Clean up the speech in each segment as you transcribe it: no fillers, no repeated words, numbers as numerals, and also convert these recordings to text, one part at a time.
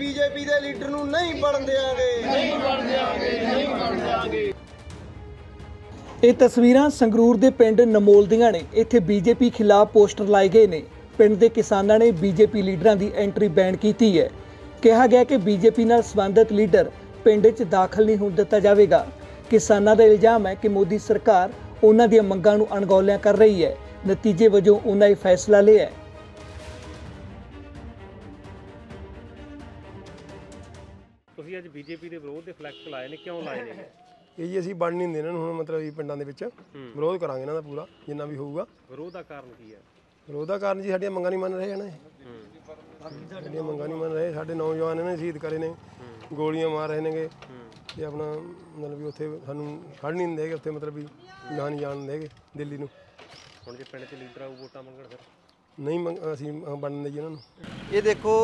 BJP ਦੇ leader ਨੂੰ ਨਹੀਂ ਬਣਨ ਦੇਵਾਂਗੇ, ਨਹੀਂ ਬਣਨ ਦੇਵਾਂਗੇ, ਨਹੀਂ ਬਣਨ ਦੇਵਾਂਗੇ। ਇਹ ਤਸਵੀਰਾਂ ਸੰਗਰੂਰ ਦੇ ਪਿੰਡ ਨਮੋਲ ਦੀਆਂ ਨੇ। ਇੱਥੇ ਬੀਜੇਪੀ ਖਿਲਾਫ ਪੋਸਟਰ ਲਾਏ ਗਏ ਨੇ। ਪਿੰਡ ਦੇ ਕਿਸਾਨਾਂ ਨੇ ਬੀਜੇਪੀ ਲੀਡਰਾਂ ਦੀ ਐਂਟਰੀ ਬੈਨ ਕੀਤੀ ਹੈ। ਕਿਹਾ ਗਿਆ ਕਿ ਬੀਜੇਪੀ ਨਾਲ ਸੰਬੰਧਿਤ ਲੀਡਰ ਪਿੰਡ 'ਚ ਦਾਖਲ ਨਹੀਂ ਹੋਣ ਦਿੱਤਾ ਜਾਵੇਗਾ। ਕਿਸਾਨਾਂ ਦਾ ਇਲਜ਼ਾਮ ਹੈ ਕਿ ਮੋਦੀ ਸਰਕਾਰ ਉਹਨਾਂ ਦੀਆਂ ਮੰਗਾਂ ਨੂੰ ਅਣਗੌਲਿਆ ਕਰ ਰਹੀ ਹੈ। ਨਤੀਜੇ ਵਜੋਂ ਉਹਨਾਂ ਇਹ ਫੈਸਲਾ ਲਿਆ ਹੈ। ਤੁਸੀਂ ਅੱਜ ਬੀਜੇਪੀ ਦੇ ਵਿਰੋਧ ਦੇ ਫਲੈਕਸ ਲਾਏ ਨੇ, ਕਿਉਂ ਲਾਏ ਨੇ? ਇਹ ਜੀ ਅਸੀਂ ਬਣ ਨਹੀਂ ਦਿੰਦੇ ਇਹਨਾਂ ਨੂੰ। ਹੁਣ ਮਤਲਬ ਵੀ ਪਿੰਡਾਂ ਦੇ ਵਿੱਚ ਵਿਰੋਧ ਕਰਾਂਗੇ ਇਹਨਾਂ ਦਾ ਪੂਰਾ, ਜਿੰਨਾ ਵੀ ਹੋਊਗਾ। ਵਿਰੋਧ ਦਾ ਕਾਰਨ ਕੀ ਹੈ? ਵਿਰੋਧ ਦਾ ਕਾਰਨ ਜੀ ਸਾਡੀਆਂ ਮੰਗਾਂ ਨਹੀਂ ਮੰਨ ਰਹੇ ਹਨ। ਸਾਡੀਆਂ ਮੰਗਾਂ ਨਹੀਂ ਮੰਨ ਰਹੇ। ਸਾਡੇ ਨੌਜਵਾਨ ਇਹਨਾਂ ਨੇ ਸ਼ਹੀਦ ਕਰੇ ਨੇ, ਗੋਲੀਆਂ ਮਾਰ ਰਹੇ ਨੇਗੇ ਤੇ ਆਪਣਾ ਮਤਲਬ ਵੀ ਉੱਥੇ ਸਾਨੂੰ ਖੜ ਨਹੀਂ ਦਿੰਦੇ ਹੈਗੇ। ਉੱਥੇ ਮਤਲਬ ਵੀ ਨਾ ਨਹੀਂ ਜਾਣ ਦਿੰਦੇ ਦਿੱਲੀ ਨੂੰ। ਹੁਣ ਜੇ ਪਿੰਡ 'ਚ ਲੀਡਰ ਆਊ ਵੋਟਾਂ ਮੰਗਣ ਫਿਰ ਨਹੀਂ ਅਸੀਂ ਬਣਨ ਦੇ ਜੀ ਇਹਨਾਂ ਨੂੰ। ਇਹ ਦੇਖੋ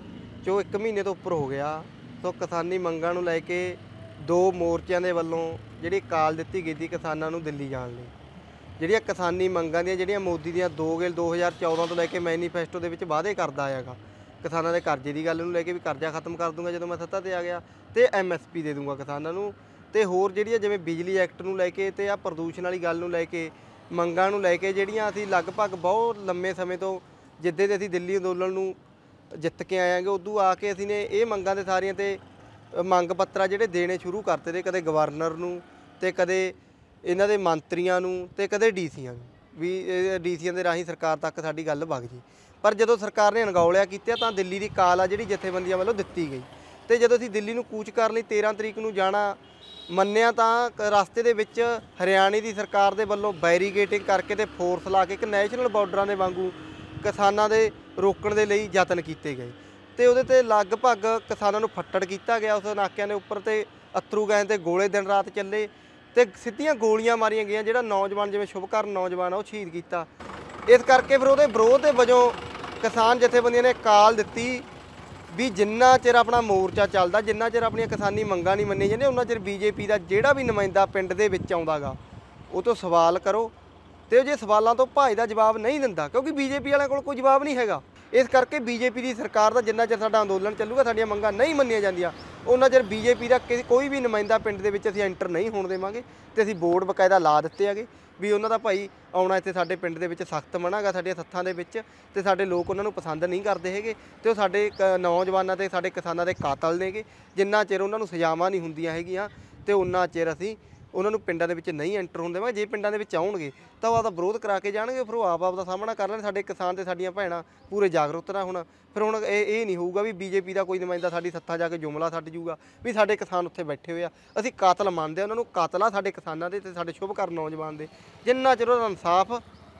ਜੋ 1 ਮਹੀਨੇ ਤੋਂ ਉੱਪਰ ਹੋ ਗਿਆ ਤੋਂ ਕਿਸਾਨੀ ਮੰਗਾਂ ਨੂੰ ਲੈ ਕੇ 2 ਮੋਰਚਿਆਂ ਦੇ ਵੱਲੋਂ ਜਿਹੜੀ ਕਾਲ ਦਿੱਤੀ ਗਈ ਸੀ ਕਿਸਾਨਾਂ ਨੂੰ ਦਿੱਲੀ ਜਾਣ ਲਈ। ਜਿਹੜੀਆਂ ਕਿਸਾਨੀ ਮੰਗਾਂ ਦੀਆਂ ਜਿਹੜੀਆਂ ਮੋਦੀ ਦੀਆਂ 2014 ਤੋਂ ਲੈ ਕੇ ਮੈਨੀਫੈਸਟੋ ਦੇ ਵਿੱਚ ਵਾਅਦੇ ਕਰਦਾ ਆਇਆਗਾ। ਕਿਸਾਨਾਂ ਦੇ ਕਰਜ਼ੇ ਦੀ ਗੱਲ ਨੂੰ ਲੈ ਕੇ ਵੀ ਕਰਜ਼ਾ ਖਤਮ ਕਰ ਦੂੰਗਾ ਜਦੋਂ ਮੈਂ ਸੱਤਾ ਤੇ ਆ ਗਿਆ, ਤੇ MSP ਦੇ ਦੂੰਗਾ ਕਿਸਾਨਾਂ ਨੂੰ, ਤੇ ਹੋਰ ਜਿਹੜੀਆਂ ਜਿਵੇਂ ਬਿਜਲੀ ਐਕਟ ਨੂੰ ਲੈ ਕੇ ਤੇ ਆ ਪ੍ਰਦੂਸ਼ਣ ਵਾਲੀ ਗੱਲ ਨੂੰ ਲੈ ਕੇ ਮੰਗਾਂ ਨੂੰ ਲੈ ਕੇ ਜਿਹੜੀਆਂ ਅਸੀਂ ਲਗਭਗ ਬਹੁਤ ਲੰਮੇ ਸਮੇਂ ਤੋਂ ਜਿੱਦੇ ਦੇ ਅਸੀਂ ਦਿੱਲੀ ਅੰਦੋਲਨ ਨੂੰ ਜਿੱਤ ਕੇ ਆਏਆਂਗੇ ਉਦੋਂ ਆ ਕੇ ਅਸੀਂ ਨੇ ਇਹ ਮੰਗਾਂ ਦੇ ਸਾਰੀਆਂ ਤੇ ਮੰਗ ਪੱਤਰ ਜਿਹੜੇ ਦੇਣੇ ਸ਼ੁਰੂ ਕਰਤੇ ਤੇ ਕਦੇ ਗਵਰਨਰ ਨੂੰ ਤੇ ਕਦੇ ਇਹਨਾਂ ਦੇ ਮੰਤਰੀਆਂ ਨੂੰ ਤੇ ਕਦੇ ਡੀਸੀਆਂ ਨੂੰ, ਵੀ ਡੀਸੀਆਂ ਦੇ ਰਾਹੀਂ ਸਰਕਾਰ ਤੱਕ ਸਾਡੀ ਗੱਲ ਵਗ ਜੀ। ਪਰ ਜਦੋਂ ਸਰਕਾਰ ਨੇ ਅਣਗੌਲਿਆ ਕੀਤਾ ਤਾਂ ਦਿੱਲੀ ਦੀ ਕਾਲ ਆ ਜਿਹੜੀ ਜਥੇਬੰਦੀਆਂ ਵੱਲੋਂ ਦਿੱਤੀ ਗਈ, ਤੇ ਜਦੋਂ ਅਸੀਂ ਦਿੱਲੀ ਨੂੰ ਕੂਚ ਕਰਨ ਲਈ 13 ਤਰੀਕ ਨੂੰ ਜਾਣਾ ਮੰਨਿਆ ਤਾਂ ਰਸਤੇ ਦੇ ਵਿੱਚ ਹਰਿਆਣੇ ਦੀ ਸਰਕਾਰ ਦੇ ਵੱਲੋਂ ਬੈਰੀਗੇਟਿੰਗ ਕਰਕੇ ਤੇ ਫੋਰਸ ਲਾ ਕੇ ਇੱਕ ਨੈਸ਼ਨਲ ਬਾਰਡਰਾਂ ਦੇ ਵਾਂਗੂ ਕਿਸਾਨਾਂ ਦੇ ਰੋਕਣ ਦੇ ਲਈ ਯਤਨ ਕੀਤੇ ਗਏ, ਤੇ ਉਹਦੇ ਤੇ ਲਗਭਗ ਕਿਸਾਨਾਂ ਨੂੰ ਫੱਟੜ ਕੀਤਾ ਗਿਆ। ਉਸ ਨਾਕਿਆਂ ਦੇ ਉੱਪਰ ਤੇ ਅਥਰੂ ਗੈਸ ਤੇ ਗੋਲੇ ਦਿਨ ਰਾਤ ਚੱਲੇ ਤੇ ਸਿੱਧੀਆਂ ਗੋਲੀਆਂ ਮਾਰੀਆਂ ਗਈਆਂ। ਜਿਹੜਾ ਨੌਜਵਾਨ ਜਿਵੇਂ ਸ਼ੁਭਕਰਨ ਨੌਜਵਾਨ ਆ ਉਹ ਸ਼ਹੀਦ ਕੀਤਾ। ਇਸ ਕਰਕੇ ਫਿਰ ਉਹਦੇ ਵਿਰੋਧ ਦੇ ਵਜੋਂ ਕਿਸਾਨ ਜਥੇਬੰਦੀਆਂ ਨੇ ਕਾਲ ਦਿੱਤੀ ਵੀ ਜਿੰਨਾ ਚਿਰ ਆਪਣਾ ਮੋਰਚਾ ਚੱਲਦਾ, ਜਿੰਨਾ ਚਿਰ ਆਪਣੀਆਂ ਕਿਸਾਨੀ ਮੰਗਾਂ ਨਹੀਂ ਮੰਨੀਆਂ ਜਾਂਦੀਆਂ, ਉਹਨਾਂ ਚਿਰ ਬੀਜੇਪੀ ਦਾ ਜਿਹੜਾ ਵੀ ਨੁਮਾਇੰਦਾ ਪਿੰਡ ਦੇ ਵਿੱਚ ਆਉਂਦਾਗਾ ਉਹ ਤੋਂ ਸਵਾਲ ਕਰੋ, ਤੇ ਉਹ ਜੇ ਸਵਾਲਾਂ ਤੋਂ ਭਾਈ ਦਾ ਜਵਾਬ ਨਹੀਂ ਦਿੰਦਾ, ਕਿਉਂਕਿ ਬੀਜੇਪੀ ਵਾਲਿਆਂ ਕੋਲ ਕੋਈ ਜਵਾਬ ਨਹੀਂ ਹੈਗਾ। ਇਸ ਕਰਕੇ ਬੀਜੇਪੀ ਦੀ ਸਰਕਾਰ ਦਾ ਜਿੰਨਾ ਚਿਰ ਸਾਡਾ ਅੰਦੋਲਨ ਚੱਲੂਗਾ, ਸਾਡੀਆਂ ਮੰਗਾਂ ਨਹੀਂ ਮੰਨੀਆਂ ਜਾਂਦੀਆਂ, ਉਹਨਾਂ ਚਿਰ ਬੀਜੇਪੀ ਦਾ ਕੋਈ ਵੀ ਨੁਮਾਇੰਦਾ ਪਿੰਡ ਦੇ ਵਿੱਚ ਅਸੀਂ ਐਂਟਰ ਨਹੀਂ ਹੋਣ ਦੇਵਾਂਗੇ। ਤੇ ਅਸੀਂ ਬੋਰਡ ਬਕਾਇਦਾ ਲਾ ਦਿੱਤੇ ਹੈਗੇ ਵੀ ਉਹਨਾਂ ਦਾ ਭਾਈ ਆਉਣਾ ਇੱਥੇ ਸਾਡੇ ਪਿੰਡ ਦੇ ਵਿੱਚ ਸਖਤ ਮਨਾਗਾ ਸਾਡੀਆਂ ਸੱਥਾਂ ਦੇ ਵਿੱਚ, ਤੇ ਸਾਡੇ ਲੋਕ ਉਹਨਾਂ ਨੂੰ ਪਸੰਦ ਨਹੀਂ ਕਰਦੇ ਹੈਗੇ, ਤੇ ਉਹ ਸਾਡੇ ਨੌਜਵਾਨਾਂ ਤੇ ਸਾਡੇ ਕਿਸਾਨਾਂ ਦੇ ਕਾਤਲ ਨੇਗੇ। ਜਿੰਨਾ ਚਿਰ ਉਹਨਾਂ ਨੂੰ ਸਜ਼ਾਵਾਂ ਨਹੀਂ ਹੁੰਦੀਆਂ ਹੈਗੀਆਂ ਤੇ ਉਹਨਾਂ ਚਿਰ ਅਸੀਂ ਉਹਨਾਂ ਨੂੰ ਪਿੰਡਾਂ ਦੇ ਵਿੱਚ ਨਹੀਂ ਐਂਟਰ ਹੋਣ ਦੇਵਾਂਗੇ। ਜੇ ਪਿੰਡਾਂ ਦੇ ਵਿੱਚ ਆਉਣਗੇ ਤਾਂ ਉਹ ਆਪਦਾ ਵਿਰੋਧ ਕਰਾ ਕੇ ਜਾਣਗੇ, ਫਿਰ ਉਹ ਆਪ ਦਾ ਸਾਹਮਣਾ ਕਰ ਲੈਣ। ਸਾਡੇ ਕਿਸਾਨ ਤੇ ਸਾਡੀਆਂ ਭੈਣਾਂ ਪੂਰੇ ਜਾਗਰੂਕ ਨਾ ਹੋਣ। ਫਿਰ ਹੁਣ ਇਹ ਨਹੀਂ ਹੋਊਗਾ ਵੀ ਬੀਜੇਪੀ ਦਾ ਕੋਈ ਨੁਮਾਇੰਦਾ ਸਾਡੀ ਸੱਥਾਂ ਜਾ ਕੇ ਜੁਮਲਾ ਛੱਡ ਜੂਗਾ ਵੀ ਸਾਡੇ ਕਿਸਾਨ ਉੱਥੇ ਬੈਠੇ ਹੋਏ ਆ। ਅਸੀਂ ਕਾਤਲ ਮੰਨਦੇ ਆ ਉਹਨਾਂ ਨੂੰ, ਕਾਤਲ ਆ ਸਾਡੇ ਕਿਸਾਨਾਂ ਦੇ ਤੇ ਸਾਡੇ ਸ਼ੁਭਕਰਨ ਨੌਜਵਾਨ ਦੇ। ਜਿੰਨਾ ਚਿਰ ਉਹਦਾ ਇਨਸਾਫ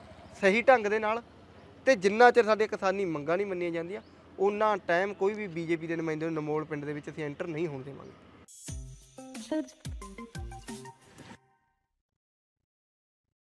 ਸਹੀ ਢੰਗ ਦੇ ਨਾਲ ਤੇ ਜਿੰਨਾ ਚਿਰ ਸਾਡੀਆਂ ਕਿਸਾਨੀ ਮੰਗਾਂ ਨਹੀਂ ਮੰਨੀਆਂ ਜਾਂਦੀਆਂ, ਉਹਨਾਂ ਟਾਈਮ ਕੋਈ ਵੀ ਬੀਜੇਪੀ ਦੇ ਨੁਮਾਇੰਦੇ ਨੂੰ ਨਮੋਲ ਪਿੰਡ ਦੇ ਵਿੱਚ ਅਸੀਂ ਐਂਟਰ ਨਹੀਂ ਹੋਣ ਦੇਵਾਂਗੇ।